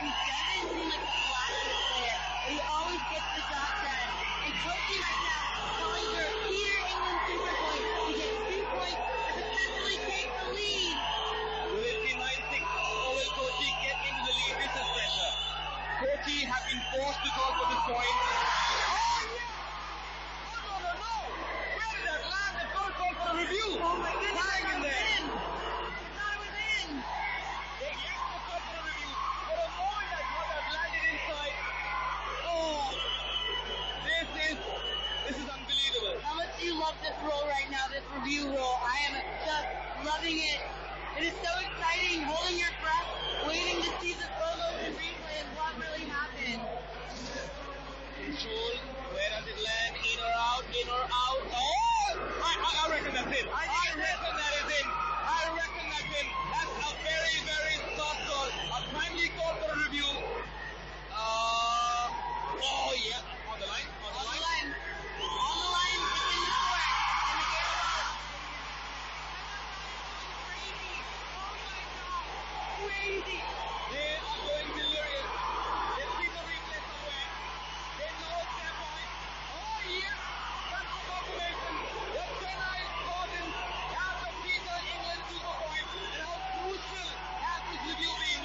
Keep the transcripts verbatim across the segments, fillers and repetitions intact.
He doesn't seem like a flashy player, but he always gets the job done. And coaching right now, calling for Peter England super point to get two points to potentially take the lead. Will it be nine six or will Kochi get into the lead? This is pressure. Kochi have been forced to go for this point. Oh yeah! Oh no no no! Where did that land? The goal call for a review. Oh my goodness, I Flag in thought it was there. in. I thought it was in. They yes, the call for a review. For a moment I thought that landed inside. Oh, this is this is unbelievable. How much do you love this role right now, this review role? I am just loving it. It is so exciting, holding your breath, waiting to see the photos and replay and what really happened. Control. Where does it land? In or out? In or out? Oh! I, I, I reckon that's it. I I, think it's reckon that is in. I reckon that's in. That's a very, very soft call. A timely call for a review. Uh, oh, yeah. On the line. On the On the line. line. On the line. It's in the court. And the game is on. Crazy. Oh my God. Crazy. They are going delirious. They've seen the replay somewhere. They know it's their point. Oh, yes. That's the confirmation. The Chennai Spartans have the Peter England super point. And how crucial has this review been?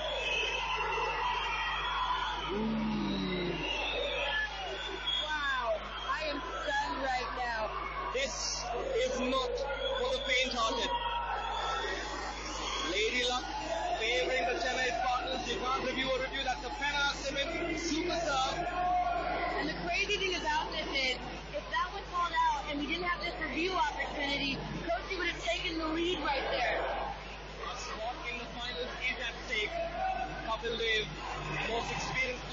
Wow. I am stunned right now. This is not for the faint-hearted. Lady Luck favoring the Chennai Spartans. You can't review a review. That's a Penna Simmons superstar. And the crazy thing about this is, if that was called out and we didn't have this review opportunity, Kochi would have taken the lead right there. A spot in the finals is at stake. Kapil Dev, most experienced